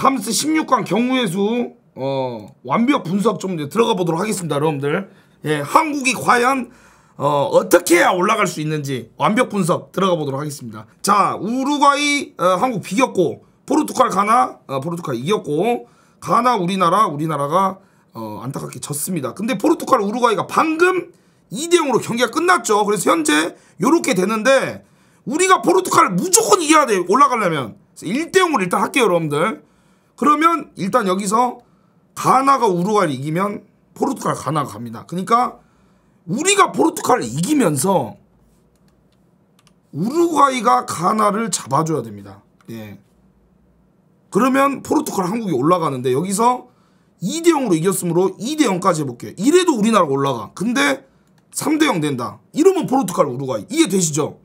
감스 16강 경우의 수 완벽 분석 좀 이제 들어가 보도록 하겠습니다, 여러분들. 예, 한국이 과연 어떻게 해야 올라갈 수 있는지 완벽 분석 들어가 보도록 하겠습니다. 자, 우루과이 한국 비겼고, 포르투갈 가나 포르투갈 이겼고, 가나 우리나라가 안타깝게 졌습니다. 근데 포르투갈 우루과이가 방금 2대0으로 경기가 끝났죠. 그래서 현재 요렇게 되는데 우리가 포르투갈을 무조건 이겨야 돼요, 올라가려면. 1대0으로 일단 할게요, 여러분들. 그러면 일단 여기서 가나가 우루과이를 이기면 포르투갈 가나가 갑니다. 그러니까 우리가 포르투갈을 이기면서 우루과이가 가나를 잡아줘야 됩니다. 예. 그러면 포르투갈 한국이 올라가는데 여기서 2대0으로 이겼으므로 2대0까지 해볼게요. 이래도 우리나라가 올라가. 근데 3대0 된다. 이러면 포르투갈 우루과이. 이해되시죠?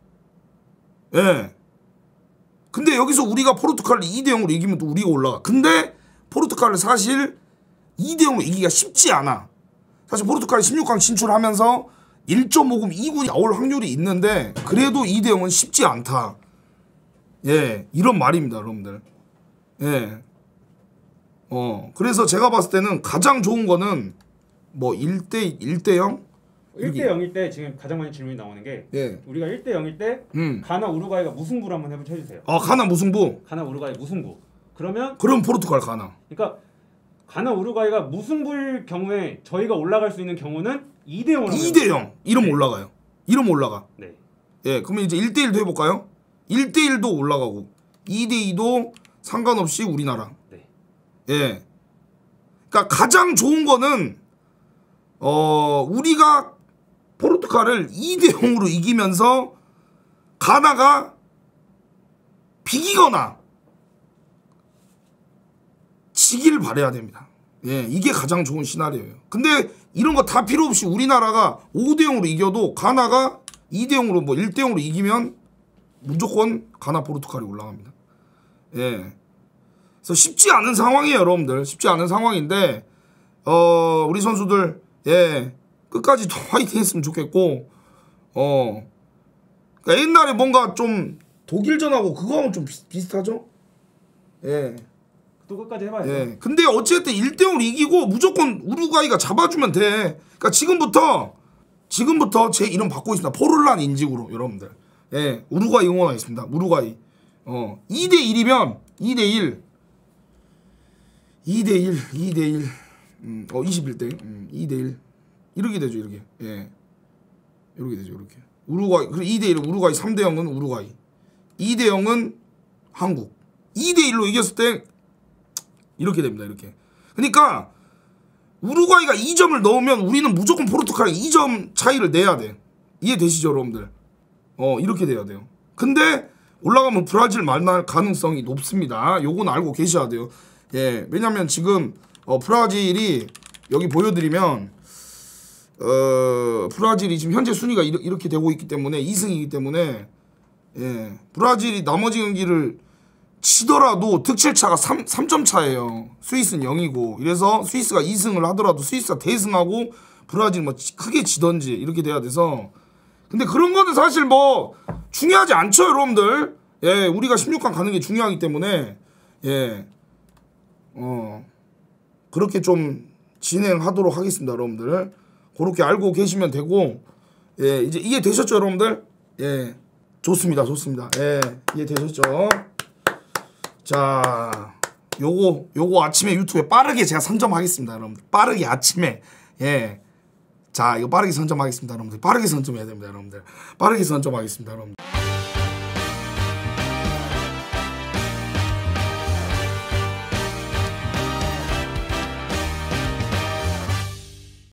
예. 근데 여기서 우리가 포르투갈을 2대0으로 이기면 또 우리가 올라가. 근데 포르투갈을 사실 2대0으로 이기기가 쉽지 않아. 사실 포르투갈이 16강 진출하면서 1.5금 2군이 나올 확률이 있는데 그래도 2대0은 쉽지 않다. 예, 이런 말입니다, 여러분들. 예. 그래서 제가 봤을 때는 가장 좋은 거는 뭐 1대0? 1대0일 때 지금 가장 많이 질문이 나오는 게, 예. 우리가 1대0일 때 가나 우루과이가 무승부를 한번 해주세요. 가나 무승부? 가나 우루과이 무승부. 그럼 포르투갈 가나. 그러니까 가나 우루과이가 무승부일 경우에 저희가 올라갈 수 있는 경우는 2대0으로 2대0 이러면 올라가요. 이러면 올라가. 네. 예, 그러면 이제 1대1도 해볼까요? 1대1도 올라가고 2대2도 상관없이 우리나라. 네. 예. 그러니까 가장 좋은 거는 우리가 포르투갈을 2대0으로 이기면서 가나가 비기거나 지기를 바라야 됩니다. 예, 이게 가장 좋은 시나리오예요. 근데 이런 거 다 필요 없이 우리나라가 5대0으로 이겨도 가나가 2대0으로 뭐 1대0으로 이기면 무조건 가나 포르투갈이 올라갑니다. 예. 그래서 쉽지 않은 상황이에요, 여러분들. 쉽지 않은 상황인데 우리 선수들 예, 끝까지 더 화이팅 했으면 좋겠고 그러니까 옛날에 뭔가 좀 독일전하고 그거하고는 좀 비슷하죠? 예. 또 끝까지 해봐야죠. 예. 근데 어쨌든 1대0으로 이기고 무조건 우루과이가 잡아주면 돼. 그러니까 지금부터 제 이름 바꾸고 있습니다. 포르란 인직으로, 여러분들. 예, 우루과이 응원하겠습니다. 우루과이. 2대1이면 2대1 21대1 2대1 이렇게 되죠, 이렇게. 예, 이렇게 되죠, 이렇게. 우루과이, 그리고 2대1 우루과이, 3대0은 우루과이, 2대0은 한국. 2대1로 이겼을 때 이렇게 됩니다, 이렇게. 그러니까 우루과이가 2점을 넣으면 우리는 무조건 포르투갈에 2점 차이를 내야 돼. 이해되시죠, 여러분들? 이렇게 돼야 돼요. 근데 올라가면 브라질 만날 가능성이 높습니다. 요건 알고 계셔야 돼요. 예, 왜냐면 지금 브라질이 여기 보여드리면 브라질이 지금 현재 순위가 이렇게 되고 있기 때문에 2승이기 때문에, 예, 브라질이 나머지 경기를 치더라도 득실차가 3점 차예요. 스위스는 0이고. 이래서 스위스가 2승을 하더라도 스위스가 대승하고 브라질 뭐 크게 지던지 이렇게 돼야 돼서. 근데 그런 거는 사실 뭐 중요하지 않죠, 여러분들. 예, 우리가 16강 가는 게 중요하기 때문에, 예, 그렇게 좀 진행하도록 하겠습니다, 여러분들. 그렇게 알고 계시면 되고, 예, 이제 이해되셨죠, 여러분들? 예, 좋습니다. 예, 이해되셨죠? 자, 요거 아침에 유튜브에 빠르게 제가 선점하겠습니다, 여러분들. 빠르게 아침에. 예. 자, 이거 빠르게 선점하겠습니다, 여러분들. 빠르게 선점해야 됩니다, 여러분들. 빠르게 선점하겠습니다, 여러분들.